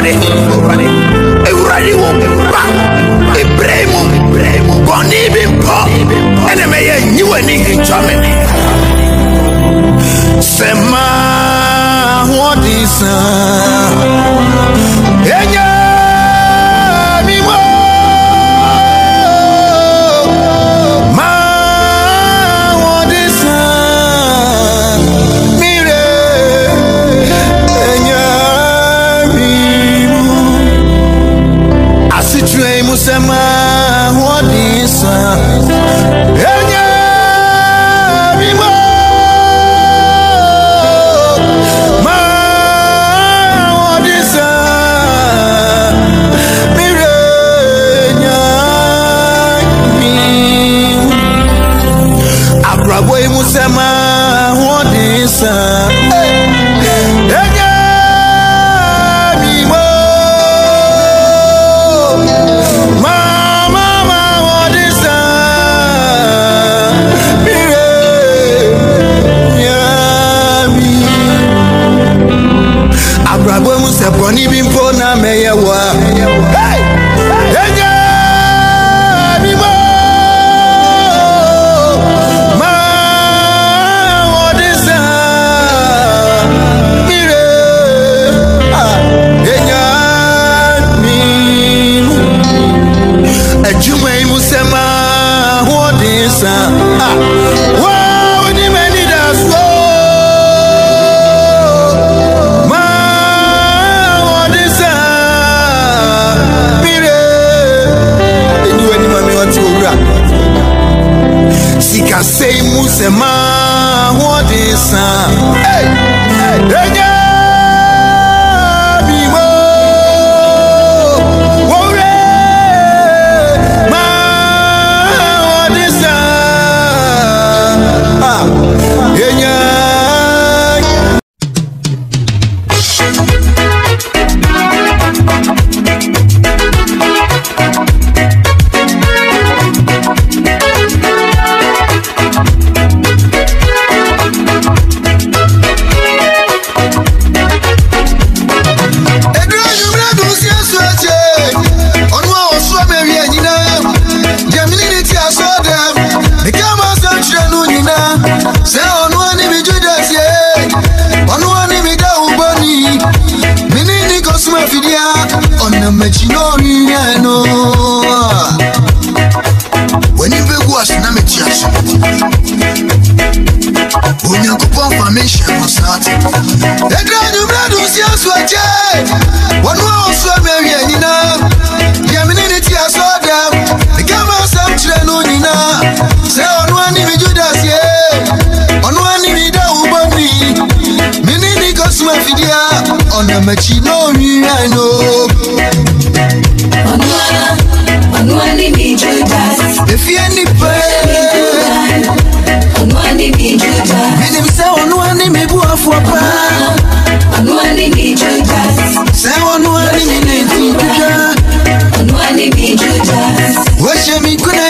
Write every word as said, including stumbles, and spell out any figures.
Urade, Urade, Urade won't ba. Ebremo, Ebremo, Boni bimpo. Enemy you and in Germany. Sema what is uh Enya mi mo ma what is uh mire Enya mi mo asitue mu sema what is uh Enya mi mo Boy Musema, what is uh, Mama, what is uh, Abrabo Musaboni bimpo na meyawa. Hey, wow, ni many das go. Ma, what is that? Mire, you any mami want to rap? Sika say musema, what is that? Hey, hey, hey. When you be wash na me tiaso Onye kupon formation was not The grand you brado si aswaje Wanu oso me wi anyina Ya me ni tiaso dem The kama sam chire no nyina Se onu ani mi Judas ye Onu ani mi da ubani Me ni ni kosuma fidia Ona mechi no wi ano Onu ani mi Judas If you any pain Onu ani mi Judas Mene bisa onu ani mi bua fuapa Onu ani mi Judas Say onu ani mi neti kuja Onu ani mi Judas Washe mi kuna